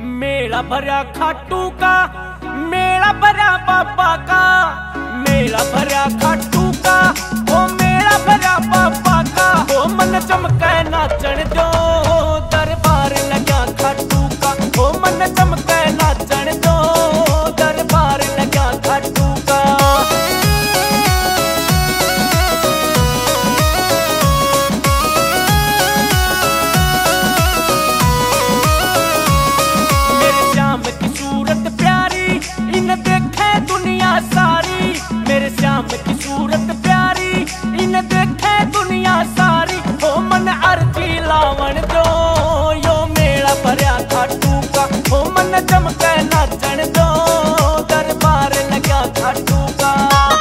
मेला भरा खाटू का, मेला भरा बाबा का, मेला भरा खाटू का, ओ मेला भरा बाबा का, ओ मन चमके नाचन दो, दरबार लगा खाटू का, ओ मन चमके नाचन दो, दरबार लगा खाटू का। मेरे श्याम की सूरत प्यारी, इन देखे दुनिया सारी, मेरे श्याम की सूरत प्यारी, इन देखे दुनिया सारी, ओ मन अर्जी लावण दो, यो मेला भरा खाटू का, ओ मन चमके नाचन दो, दरबार लगा खाटू का।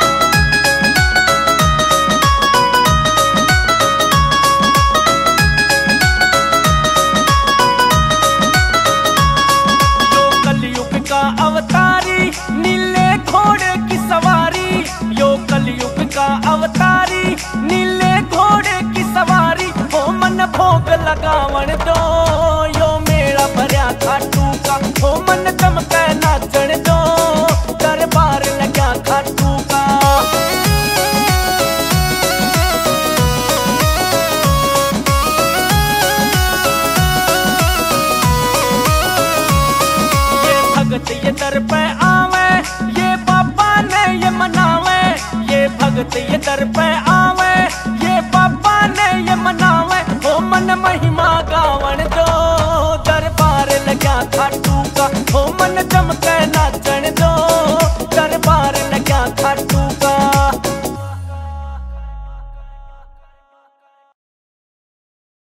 यो कलयुग का अवतारी, नीले घोड़े की सवारी, यो कलयुग का अवतारी, नीले घोड़े की सवारी, ओ मन भोग लगावण दो, यो मेला भरा खाटू का, ओ मन चमके नाचन दो, दरबार लगा खाटू का। ये भगत ये दर पे आवे, ये बाबा ने ये मनावे, ये भगत ये दर पे